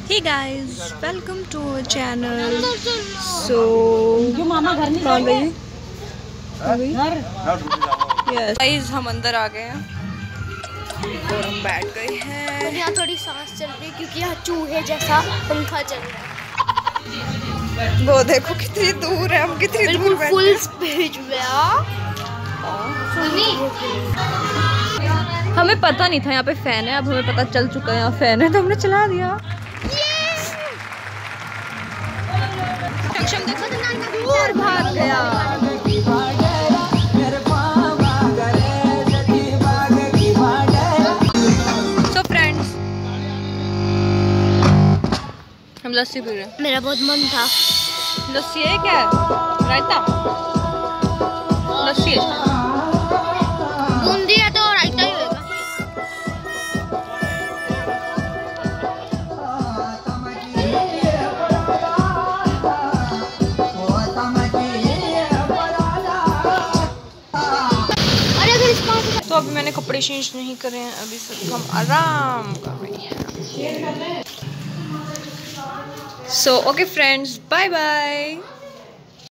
Hey guys, welcome to our channel. So, जो मामा घर नहीं कहाँ गई? घर Yes. Guys, हम अंदर आ गए हैं और हम बैठ गए हैं। और यहाँ थोड़ी सांस चल रही है क्योंकि यहाँ चूहे जैसा पंखा चल रहा है। वो देखो कितनी दूर है, हम कितनी दूर बैठे फुल हैं। स्पीड में हमें पता नहीं था यहाँ पे फैन है, अब हमें पता चल चुका है यहाँ फैन है तो हमने चला दिया। सक्षम देखो दूर भाग गया। So friends, हम लस्सी पी रहे हैं। मेरा बहुत मन था। लस्सी है क्या? रायता? लस्सी है। बूंदी है तो रायता ही होगा। तो अभी मैंने कपड़े चेंज नहीं करे हैं, अभी सब हम आराम कर रहे हैं। So okay friends, bye bye.